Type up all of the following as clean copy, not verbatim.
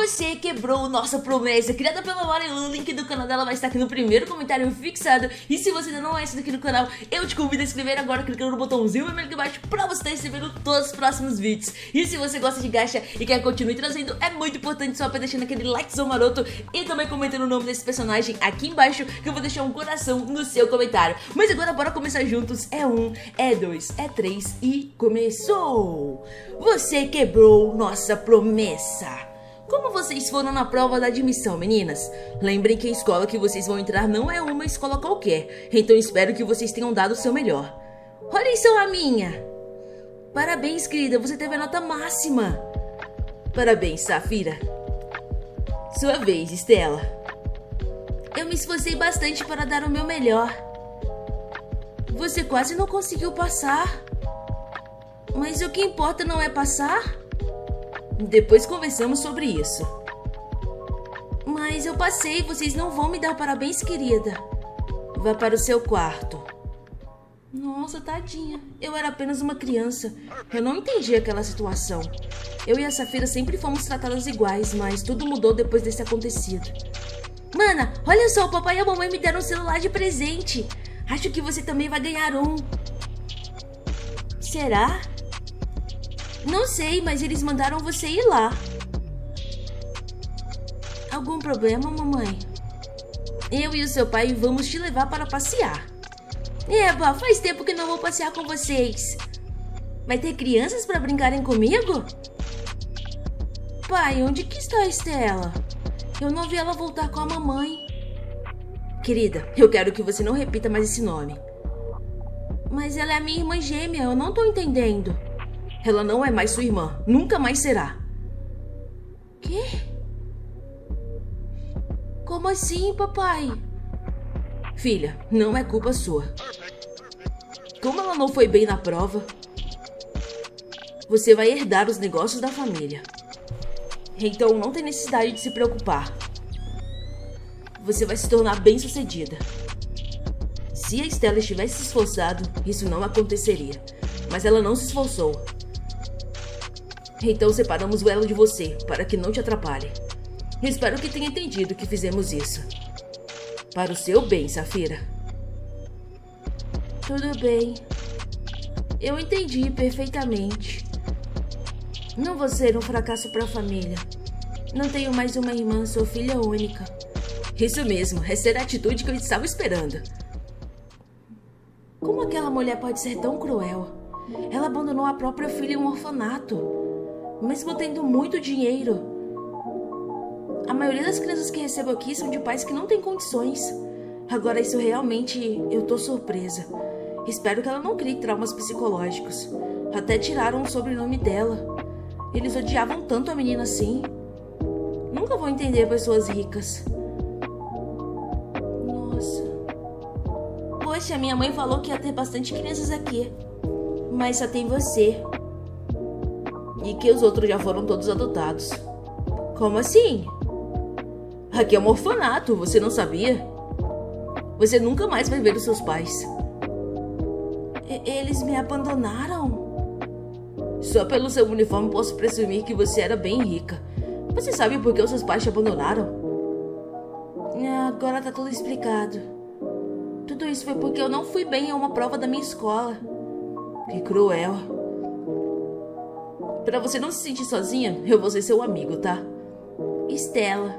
Você quebrou nossa promessa criada pela Marilu. O link do canal dela vai estar aqui no primeiro comentário fixado. E se você ainda não é inscrito aqui no canal, eu te convido a se inscrever agora clicando no botãozinho vermelho aqui embaixo pra você estar recebendo todos os próximos vídeos. E se você gosta de gacha e quer que eu continue trazendo, é muito importante só pra deixando aquele likezão maroto e também comentando o nome desse personagem aqui embaixo, que eu vou deixar um coração no seu comentário. Mas agora bora começar juntos. É 1, é 2, é 3 e começou! Você quebrou nossa promessa. Como vocês foram na prova da admissão, meninas? Lembrem que a escola que vocês vão entrar não é uma escola qualquer, então espero que vocês tenham dado o seu melhor. Olhem só a minha! Parabéns, querida, você teve a nota máxima. Parabéns, Safira. Sua vez, Estela. Eu me esforcei bastante para dar o meu melhor. Você quase não conseguiu passar. Mas o que importa não é passar? Depois conversamos sobre isso. Mas eu passei, vocês não vão me dar parabéns, querida. Vá para o seu quarto. Nossa, tadinha. Eu era apenas uma criança. Eu não entendi aquela situação. Eu e a Safira sempre fomos tratadas iguais, mas tudo mudou depois desse acontecido. Mana, olha só, o papai e a mamãe me deram um celular de presente. Acho que você também vai ganhar um. Será? Não sei, mas eles mandaram você ir lá. Algum problema, mamãe? Eu e o seu pai vamos te levar para passear. Eba, faz tempo que não vou passear com vocês. Vai ter crianças para brincarem comigo? Pai, onde que está a Estela? Eu não vi ela voltar com a mamãe. Querida, eu quero que você não repita mais esse nome. Mas ela é a minha irmã gêmea, eu não tô entendendo. Ela não é mais sua irmã. Nunca mais será. Quê? Como assim, papai? Filha, não é culpa sua. Como ela não foi bem na prova, você vai herdar os negócios da família. Então não tem necessidade de se preocupar. Você vai se tornar bem-sucedida. Se a Estela estivesse se esforçado, isso não aconteceria. Mas ela não se esforçou. Então separamos o elo de você, para que não te atrapalhe. Espero que tenha entendido que fizemos isso. Para o seu bem, Safira. Tudo bem. Eu entendi perfeitamente. Não vou ser um fracasso para a família. Não tenho mais uma irmã, sou filha única. Isso mesmo, essa era a atitude que eu estava esperando. Como aquela mulher pode ser tão cruel? Ela abandonou a própria filha em um orfanato. Mesmo tendo muito dinheiro. A maioria das crianças que recebo aqui são de pais que não têm condições. Agora isso realmente eu tô surpresa. Espero que ela não crie traumas psicológicos. Até tiraram o sobrenome dela. Eles odiavam tanto a menina assim. Nunca vou entender pessoas ricas. Nossa. Poxa, minha mãe falou que ia ter bastante crianças aqui. Mas só tem você. E que os outros já foram todos adotados. Como assim? Aqui é um orfanato, você não sabia? Você nunca mais vai ver os seus pais. Eles me abandonaram? Só pelo seu uniforme posso presumir que você era bem rica. Você sabe por que os seus pais te abandonaram? Agora tá tudo explicado. Tudo isso foi porque eu não fui bem em uma prova da minha escola. Que cruel. Pra você não se sentir sozinha, eu vou ser seu amigo, tá? Estela.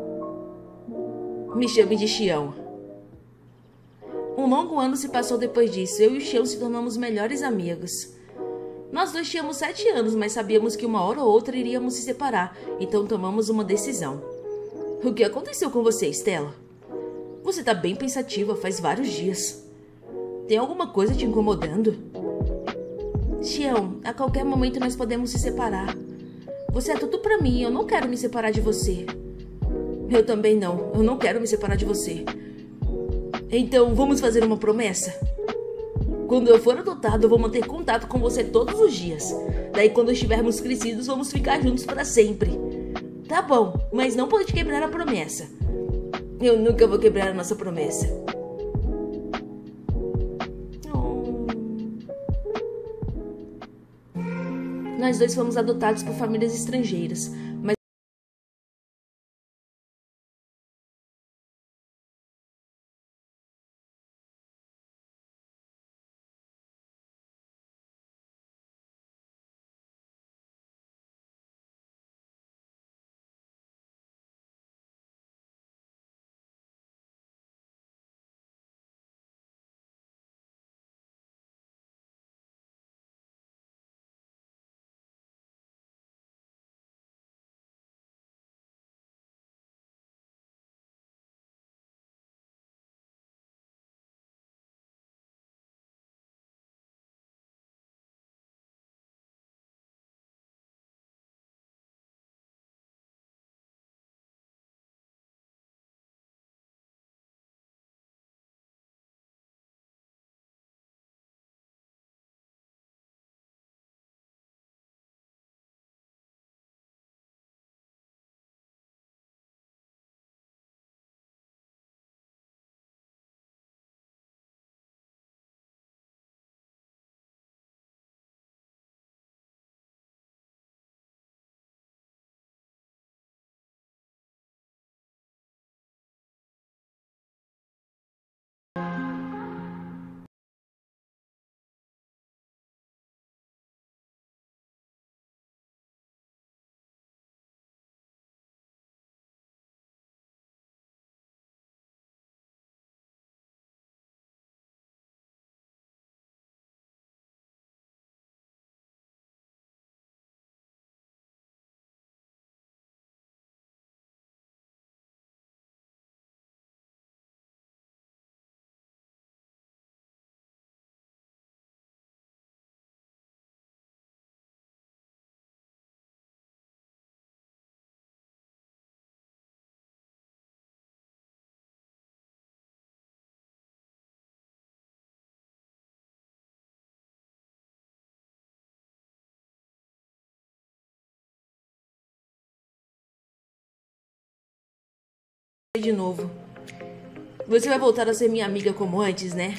Me chame de Xião. Um longo ano se passou depois disso. Eu e o Xião se tornamos melhores amigos. Nós dois tínhamos 7 anos, mas sabíamos que uma hora ou outra iríamos se separar. Então tomamos uma decisão. O que aconteceu com você, Estela? Você tá bem pensativa faz vários dias. Tem alguma coisa te incomodando? Xião, a qualquer momento nós podemos se separar. Você é tudo pra mim, eu não quero me separar de você. Eu também não, eu não quero me separar de você. Então, vamos fazer uma promessa? Quando eu for adotado, eu vou manter contato com você todos os dias. Daí, quando estivermos crescidos, vamos ficar juntos para sempre. Tá bom, mas não pode quebrar a promessa. Eu nunca vou quebrar a nossa promessa. Nós dois fomos adotados por famílias estrangeiras, mas de novo. Você vai voltar a ser minha amiga como antes, né?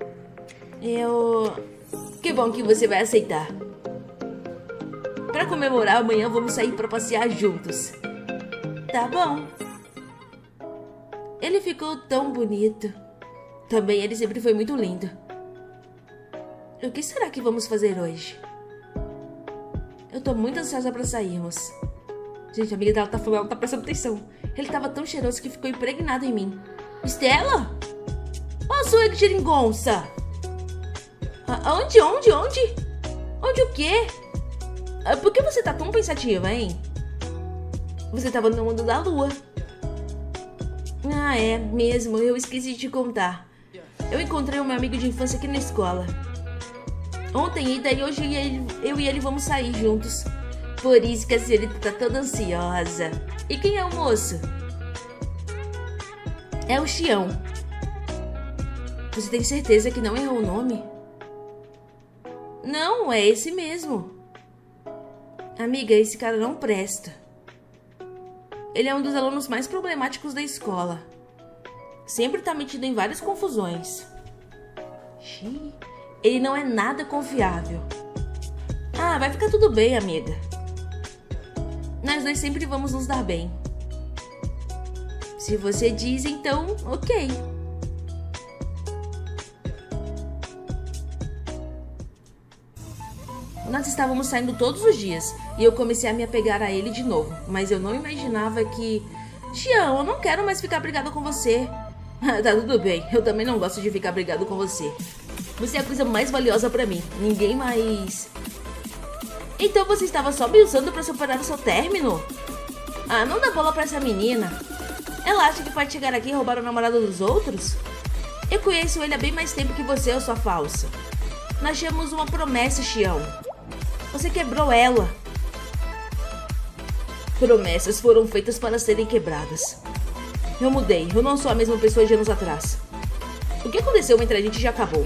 Que bom que você vai aceitar. Pra comemorar, amanhã vamos sair pra passear juntos. Tá bom. Ele ficou tão bonito. Também ele sempre foi muito lindo. O que será que vamos fazer hoje? Eu tô muito ansiosa pra sairmos. Gente, a amiga dela tá falando, ela tá prestando atenção. Ele tava tão cheiroso que ficou impregnado em mim. Estela? Ó, sua geringonça! Onde? Onde o quê? Por que você tá tão pensativa, hein? Você tava no mundo da lua. Ah, é mesmo, eu esqueci de te contar. Eu encontrei o meu amigo de infância aqui na escola ontem, e daí hoje eu e ele vamos sair juntos. Por isso que a senhorita tá toda ansiosa. E quem é o moço? É o Xião. Você tem certeza que não errou o nome? Não, é esse mesmo. Amiga, esse cara não presta. Ele é um dos alunos mais problemáticos da escola. Sempre tá metido em várias confusões. Ele não é nada confiável. Ah, vai ficar tudo bem, amiga. Nós dois sempre vamos nos dar bem. Se você diz, então, ok. Nós estávamos saindo todos os dias e eu comecei a me apegar a ele de novo. Mas eu não imaginava que... Xião, eu não quero mais ficar brigado com você. Tá tudo bem, eu também não gosto de ficar brigado com você. Você é a coisa mais valiosa pra mim. Ninguém mais... Então você estava só me usando pra superar o seu término? Ah, não dá bola pra essa menina. Ela acha que pode chegar aqui e roubar o namorado dos outros? Eu conheço ele há bem mais tempo que você, sua falsa. Nós tínhamos uma promessa, Xião. Você quebrou ela. Promessas foram feitas para serem quebradas. Eu mudei, eu não sou a mesma pessoa de anos atrás. O que aconteceu entre a gente já acabou.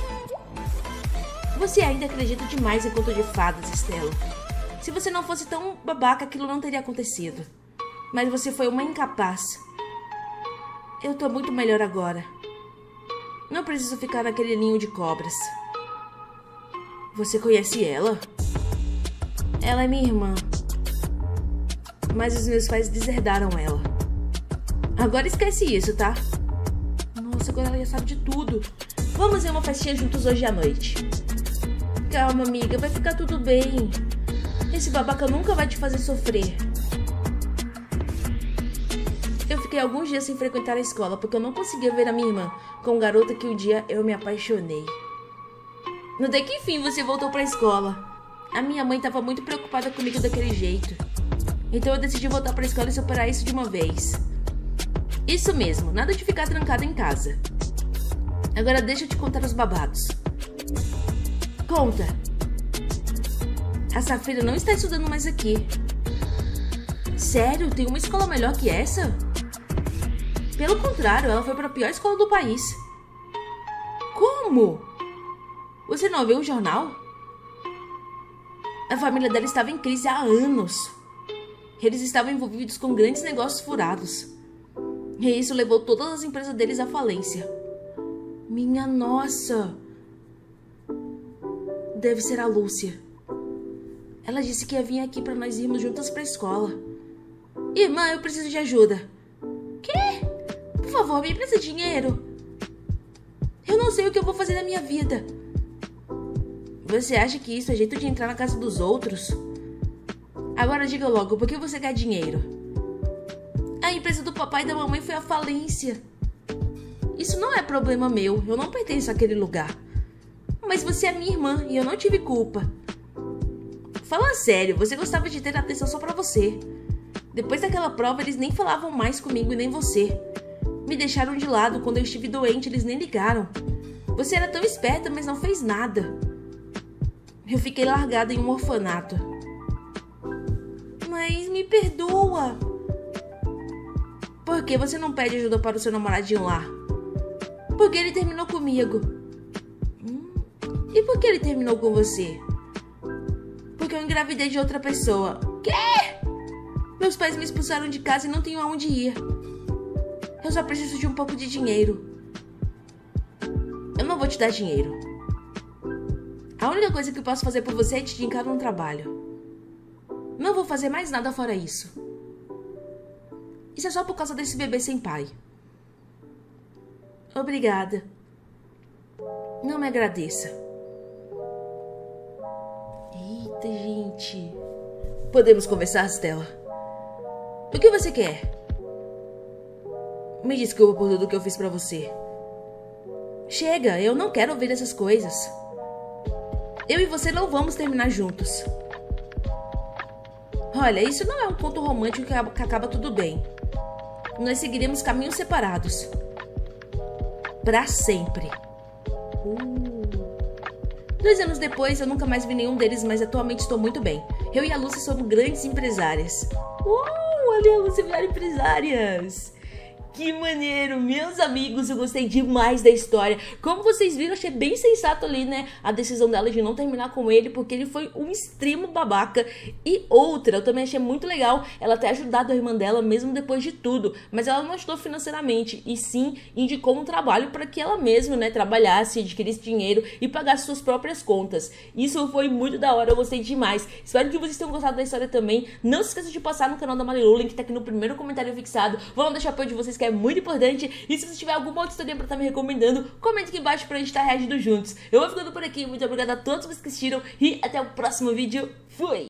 Você ainda acredita demais em conto de fadas, Estela. Se você não fosse tão babaca, aquilo não teria acontecido. Mas você foi uma incapaz. Eu tô muito melhor agora. Não preciso ficar naquele ninho de cobras. Você conhece ela? Ela é minha irmã. Mas os meus pais deserdaram ela. Agora esquece isso, tá? Nossa, agora ela já sabe de tudo. Vamos ver uma festinha juntos hoje à noite. Calma, amiga, vai ficar tudo bem. Esse babaca nunca vai te fazer sofrer. Eu fiquei alguns dias sem frequentar a escola porque eu não conseguia ver a minha irmã com um garoto que um dia eu me apaixonei. Até que enfim você voltou pra escola. A minha mãe estava muito preocupada comigo daquele jeito. Então eu decidi voltar pra escola e superar isso de uma vez. Isso mesmo, nada de ficar trancada em casa. Agora deixa eu te contar os babados. Conta. A Safira não está estudando mais aqui. Sério? Tem uma escola melhor que essa? Pelo contrário, ela foi para a pior escola do país. Como? Você não viu o jornal? A família dela estava em crise há anos. Eles estavam envolvidos com grandes negócios furados. E isso levou todas as empresas deles à falência. Minha nossa! Deve ser a Lúcia. Ela disse que ia vir aqui para nós irmos juntas para a escola. Irmã, eu preciso de ajuda. Quê? Por favor, me empresta dinheiro. Eu não sei o que eu vou fazer na minha vida. Você acha que isso é jeito de entrar na casa dos outros? Agora diga logo, por que você quer dinheiro? A empresa do papai e da mamãe foi à falência. Isso não é problema meu, eu não pertenço àquele lugar. Mas você é minha irmã e eu não tive culpa. Fala sério, você gostava de ter atenção só pra você. Depois daquela prova, eles nem falavam mais comigo e nem você. Me deixaram de lado, quando eu estive doente, eles nem ligaram. Você era tão esperta, mas não fez nada. Eu fiquei largada em um orfanato. Mas me perdoa. Por que você não pede ajuda para o seu namoradinho lá? Porque ele terminou comigo. E por que ele terminou com você? Porque eu engravidei de outra pessoa. Quê? Meus pais me expulsaram de casa e não tenho aonde ir. Eu só preciso de um pouco de dinheiro. Eu não vou te dar dinheiro. A única coisa que eu posso fazer por você é te indicar num trabalho. Não vou fazer mais nada fora isso. Isso é só por causa desse bebê sem pai. Obrigada. Não me agradeça. Eita, gente. Podemos conversar, Stella? O que você quer? Me desculpa por tudo que eu fiz pra você. Chega, eu não quero ouvir essas coisas. Eu e você não vamos terminar juntos. Olha, isso não é um conto romântico que acaba tudo bem. Nós seguiremos caminhos separados. Pra sempre. 2 anos depois, eu nunca mais vi nenhum deles, mas atualmente estou muito bem. Eu e a Lucy somos grandes empresárias. Olha a Lucy virar empresárias. Que maneiro, meus amigos, eu gostei demais da história. Como vocês viram, achei bem sensato ali, né, a decisão dela de não terminar com ele, porque ele foi um extremo babaca. E outra, eu também achei muito legal ela ter ajudado a irmã dela, mesmo depois de tudo. Mas ela não ajudou financeiramente, e sim indicou um trabalho para que ela mesma, né, trabalhasse, adquirisse dinheiro e pagasse suas próprias contas. Isso foi muito da hora, eu gostei demais. Espero que vocês tenham gostado da história também. Não se esqueça de passar no canal da Marilu, o link tá aqui no primeiro comentário fixado. Vamos deixar o apoio de vocês, que é muito importante. E se você tiver alguma outra história pra estar me recomendando, comenta aqui embaixo pra gente estar reagindo juntos. Eu vou ficando por aqui, muito obrigada a todos vocês que assistiram e até o próximo vídeo. Fui!